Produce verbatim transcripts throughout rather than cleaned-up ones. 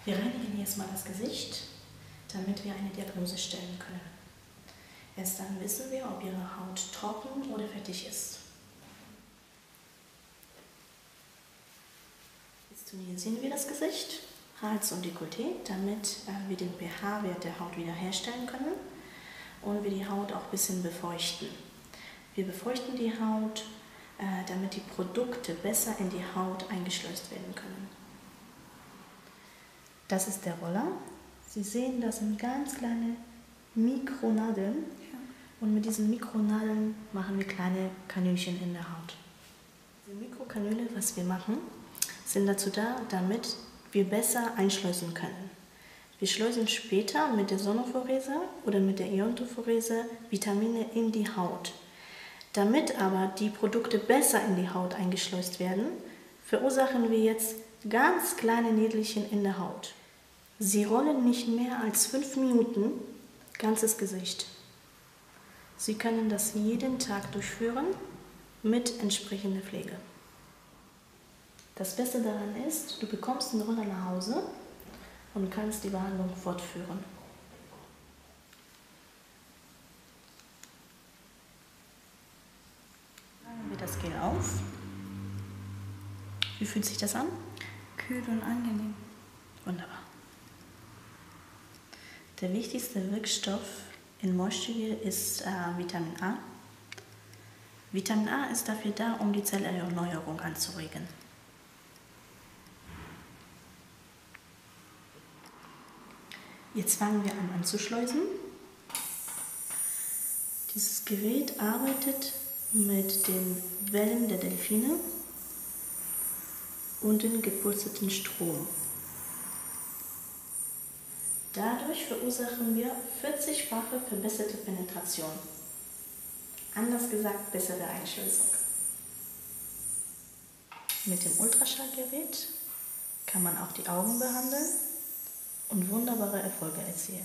Wir reinigen jetzt mal das Gesicht, damit wir eine Diagnose stellen können. Erst dann wissen wir, ob Ihre Haut trocken oder fettig ist. Jetzt tonisieren wir das Gesicht, Hals und Dekolleté, damit äh, wir den pH-Wert der Haut wiederherstellen können und wir die Haut auch ein bisschen befeuchten. Wir befeuchten die Haut, äh, damit die Produkte besser in die Haut eingeschleust werden können. Das ist der Roller. Sie sehen, das sind ganz kleine Mikronadeln. Ja. Und mit diesen Mikronadeln machen wir kleine Kanülchen in der Haut. Die Mikrokanüle, was wir machen, sind dazu da, damit wir besser einschleusen können. Wir schleusen später mit der Sonophorese oder mit der Iontophorese Vitamine in die Haut. Damit aber die Produkte besser in die Haut eingeschleust werden, verursachen wir jetzt ganz kleine Nädelchen in der Haut. Sie rollen nicht mehr als fünf Minuten ganzes Gesicht. Sie können das jeden Tag durchführen mit entsprechender Pflege. Das Beste daran ist, du bekommst den Roller nach Hause und kannst die Behandlung fortführen. Tragen wir das Gel auf. Wie fühlt sich das an? Kühl und angenehm. Wunderbar. Der wichtigste Wirkstoff in Moisture ist äh, Vitamin A. Vitamin A ist dafür da, um die Zellerneuerung anzuregen. Jetzt fangen wir an anzuschleusen. Dieses Gerät arbeitet mit den Wellen der Delfine und den gepulsterten Strom. Dadurch verursachen wir vierzigfache verbesserte Penetration. Anders gesagt, bessere Einschleusung. Mit dem Ultraschallgerät kann man auch die Augen behandeln und wunderbare Erfolge erzielen.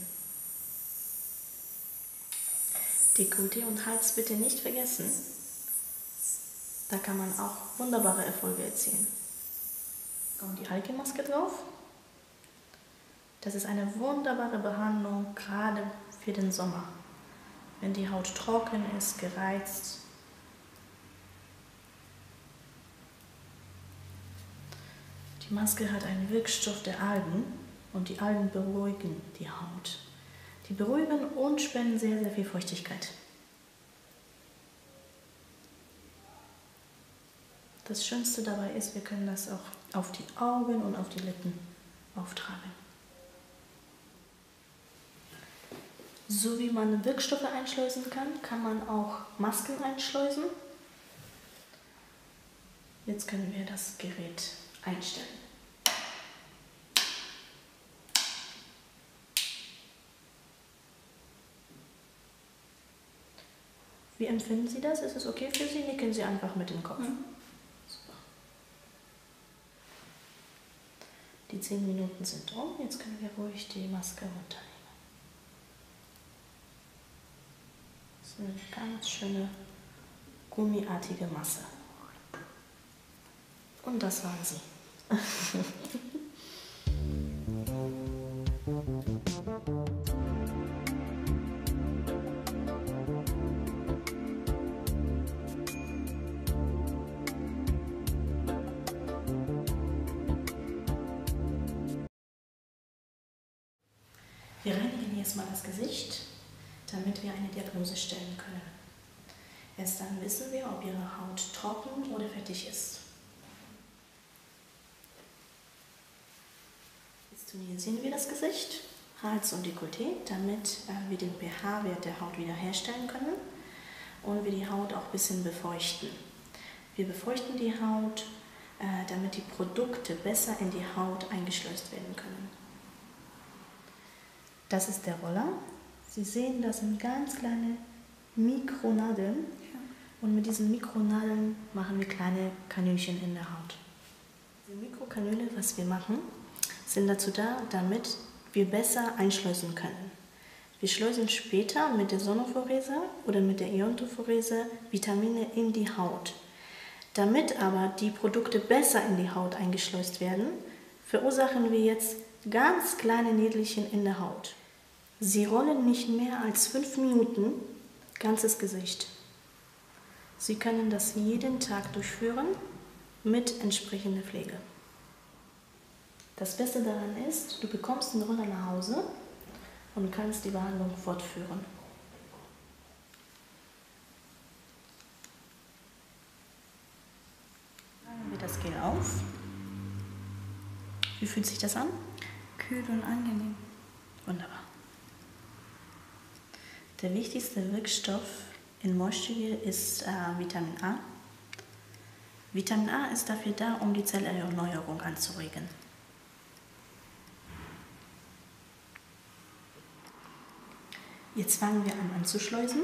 Dekolleté und Hals bitte nicht vergessen. Da kann man auch wunderbare Erfolge erzielen. Kommt die Algenmaske drauf. Das ist eine wunderbare Behandlung, gerade für den Sommer. Wenn die Haut trocken ist, gereizt. Die Maske hat einen Wirkstoff der Algen und die Algen beruhigen die Haut. Die beruhigen und spenden sehr, sehr viel Feuchtigkeit. Das Schönste dabei ist, wir können das auch auf die Augen und auf die Lippen auftragen. So wie man Wirkstoffe einschleusen kann, kann man auch Masken einschleusen. Jetzt können wir das Gerät einstellen. Wie empfinden Sie das? Ist es okay für Sie? Nicken Sie einfach mit dem Kopf. Mhm. Super. Die zehn Minuten sind um. Jetzt können wir ruhig die Maske runternehmen. Das ist eine ganz schöne gummiartige Masse. Und das waren sie. Wir reinigen jetzt mal das Gesicht, damit wir eine Diagnose stellen können. Erst dann wissen wir, ob Ihre Haut trocken oder fettig ist. Jetzt tonisieren wir das Gesicht, Hals und Dekolleté, damit äh, wir den pH-Wert der Haut wiederherstellen können und wir die Haut auch ein bisschen befeuchten. Wir befeuchten die Haut, äh, damit die Produkte besser in die Haut eingeschleust werden können. Das ist der Roller. Sie sehen, das sind ganz kleine Mikronadeln. Ja. Und mit diesen Mikronadeln machen wir kleine Kanülchen in der Haut. Die Mikrokanüle, was wir machen, sind dazu da, damit wir besser einschleusen können. Wir schleusen später mit der Sonophorese oder mit der Iontophorese Vitamine in die Haut. Damit aber die Produkte besser in die Haut eingeschleust werden, verursachen wir jetzt ganz kleine Nädelchen in der Haut. Sie rollen nicht mehr als fünf Minuten, ganzes Gesicht. Sie können das jeden Tag durchführen mit entsprechender Pflege. Das Beste daran ist, du bekommst den Roller nach Hause und kannst die Behandlung fortführen. Tragen wir das Gel auf. Wie fühlt sich das an? Kühl und angenehm. Wunderbar. Der wichtigste Wirkstoff in Moisture ist äh, Vitamin A. Vitamin A ist dafür da, um die Zellerneuerung anzuregen. Jetzt fangen wir an anzuschleusen.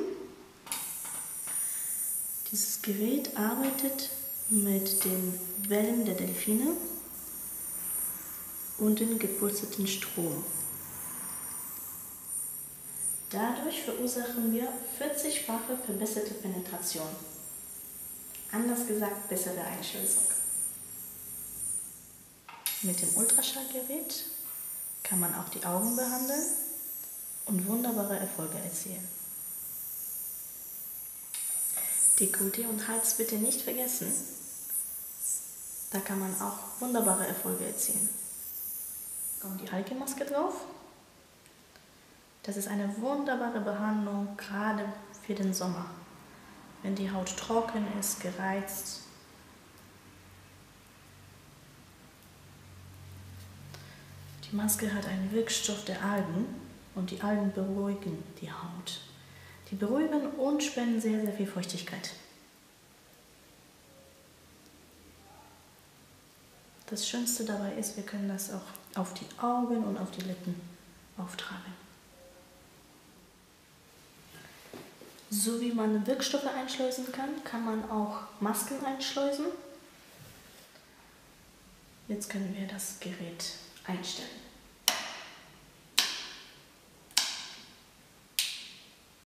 Dieses Gerät arbeitet mit den Wellen der Delfine und den gepulsierten Strom. Dadurch verursachen wir vierzigfache verbesserte Penetration. Anders gesagt, bessere Einschleusung. Mit dem Ultraschallgerät kann man auch die Augen behandeln und wunderbare Erfolge erzielen. Dekolleté und Hals bitte nicht vergessen. Da kann man auch wunderbare Erfolge erzielen. Kommt die Halki-Maske drauf. Das ist eine wunderbare Behandlung, gerade für den Sommer. Wenn die Haut trocken ist, gereizt. Die Maske hat einen Wirkstoff der Algen und die Algen beruhigen die Haut. Die beruhigen und spenden sehr, sehr viel Feuchtigkeit. Das Schönste dabei ist, wir können das auch auf die Augen und auf die Lippen auftragen. So wie man Wirkstoffe einschleusen kann, kann man auch Masken einschleusen. Jetzt können wir das Gerät